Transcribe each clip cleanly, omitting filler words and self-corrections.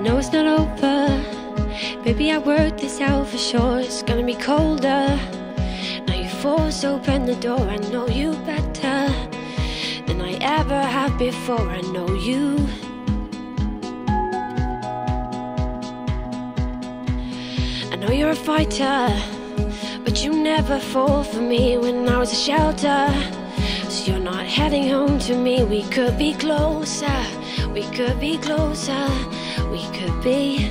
know it's not over. Baby, I worked this out for sure. It's gonna be colder. Now you force open the door. I know you better than I ever have before. I know you. I know you're a fighter, but you never fall for me when I was a shelter. So you're not heading home to me. We could be closer. We could be closer. We could be.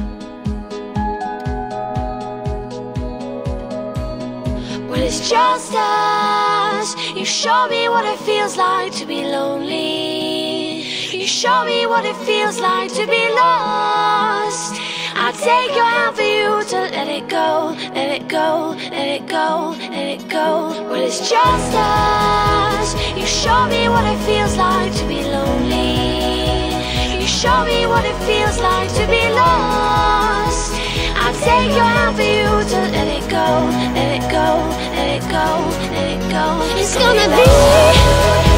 When it's just us, you show me what it feels like to be lonely. You show me what it feels like to be lost. I'll take your hand for you to let it go, let it go, let it go, let it go. When it's just us, you show me what it feels like to be lonely. You show me what it feels like to be lost. I'll take your hand for you to let it go, let it go, let it go, let it go. It's gonna be